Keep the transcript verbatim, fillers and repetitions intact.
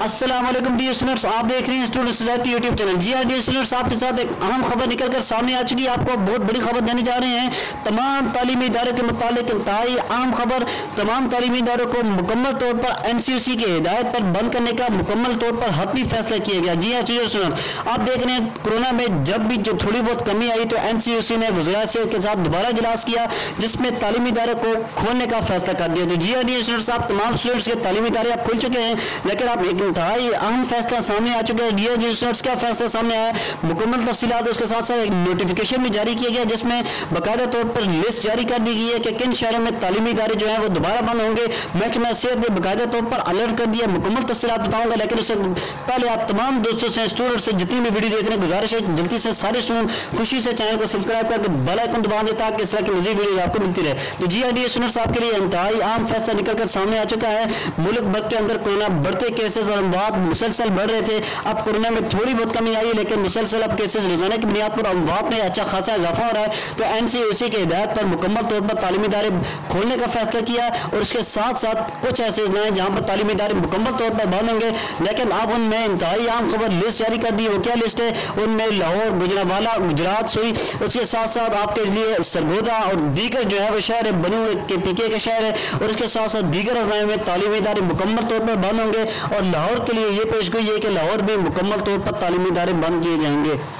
अस्सलाम वालेकुम dear students, आप देख रहे हैं स्टूडेंट सोसाइटी यूट्यूब चैनल। जी हाँ डियर स्टूडेंट्स, आपके साथ एक अहम खबर निकल कर सामने आ चुकी है। आपको बहुत बड़ी खबर देने जा रहे हैं। तमाम तालीमी इदारों के मुतालिक इंतहाई अहम खबर। तमाम तालीमी इदारों को मुकम्मल तौर पर एन सी ओ सी की हिदायत पर बंद करने का मुकम्मल तौर पर हतमी फैसला किया गया। जी हाँ डियर स्टूडेंट्स, आप देख रहे हैं कोरोना में जब भी जो थोड़ी बहुत कमी आई तो एन सी ओ सी ने वज़ीर सेहत के साथ दोबारा इजलास किया, जिसमें तालीमी इदारों को खोलने का फैसला कर दिया। तो जी हाँ डियर स्टूडेंट्स, आप तमाम स्टूडेंट्स के तालीमी इदारे आप खुल चुके हैं, लेकिन आप एक इंतहाई अहम फैसला सामने आ चुका है। डियर स्टूडेंट्स, क्या फैसला सामने आया, मुकम्मल तफसीलात, उसके साथ साथ एक नोटिफिकेशन भी जारी किया गया जिसमें बाकायदा तौर पर लिस्ट जारी कर दी गई है कि किन शहरों में तालीमी इदारे जो है वो दोबारा बंद होंगे। महकमा सेहत ने बाकायदा तौर पर अलर्ट कर दिया। मुकम्मल तफसीलात बताऊंगा, लेकिन उससे पहले आप तमाम दोस्तों से, स्टूडेंट से जितनी भी वीडियो देख रहे हैं, गुजारिश है जल्दी से सारे स्टूडेंट खुशी से चैनल को सब्सक्राइब करके बेल आइकन दबा दें ताकि इस तरह की मजीद वीडियो आपको मिलती रहे। तो जी डियर स्टूडेंट्स, आपके लिए इंतहाई अहम फैसला निकल कर सामने आ चुका है। मुल्क भर के अंदर कोरोना बढ़ते केसेस और अमवात मुसलसल बढ़ रहे थे। अब कोरोना में थोड़ी बहुत कमी आई है, लेकिन मुसलसल अब केसेस रोजाना की बुनियाद पर अमवात में अच्छा खासा इजाफा हो रहा है। तो एन सी ओ सी की हिदायत पर मुकम्मल तौर पर तालीमी इदारे खोलने का फैसला किया, और उसके साथ साथ कुछ ऐसे इजलाए जहाँ पर तालीमी इदारे मुकम्मल तौर पर बंद होंगे। लेकिन अब उनमें इंतहाई अहम खबर लिस्ट जारी कर दी। वो क्या लिस्ट है? उनमें लाहौर, गुजरांवाला, गुजरात सुई, उसके साथ साथ आपके लिए सरगोदा और दीगर जो है वो शहर है, बनू के पी के शहर है, और उसके साथ साथ दीगर अजलाए में तालीमी इदारे मुकम्मल तौर पर बंद होंगे। और लाहौर के लिए ये पेशगोई है कि लाहौर भी मुकम्मल तौर पर तालीमी इदारे बंद किए जाएंगे।